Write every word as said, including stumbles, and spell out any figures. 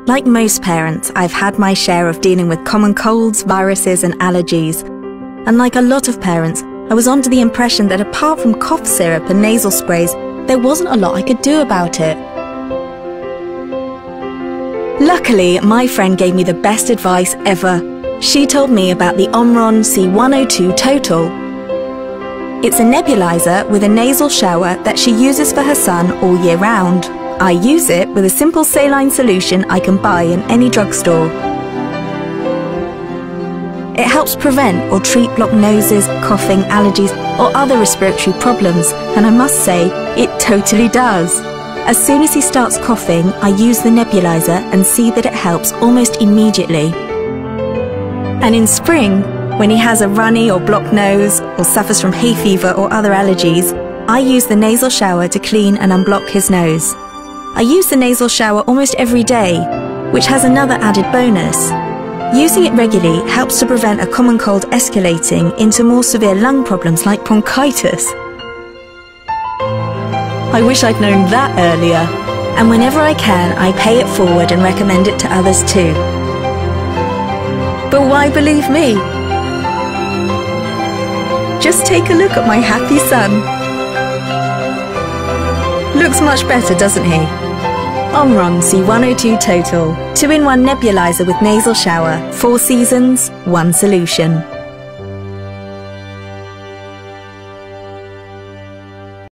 Like most parents, I've had my share of dealing with common colds, viruses and allergies. And like a lot of parents, I was under the impression that apart from cough syrup and nasal sprays, there wasn't a lot I could do about it. Luckily, my friend gave me the best advice ever. She told me about the Omron C one oh two Total. It's a nebulizer with a nasal shower that she uses for her son all year round. I use it with a simple saline solution I can buy in any drugstore. It helps prevent or treat blocked noses, coughing, allergies or other respiratory problems, and I must say, it totally does. As soon as he starts coughing, I use the nebulizer and see that it helps almost immediately. And in spring, when he has a runny or blocked nose or suffers from hay fever or other allergies, I use the nasal shower to clean and unblock his nose. I use the nasal shower almost every day, which has another added bonus. Using it regularly helps to prevent a common cold escalating into more severe lung problems like bronchitis. I wish I'd known that earlier. And whenever I can, I pay it forward and recommend it to others too. But why believe me? Just take a look at my happy son. Looks much better, doesn't he? Omron C one oh two Total, two in one nebulizer with nasal shower, four seasons, one solution.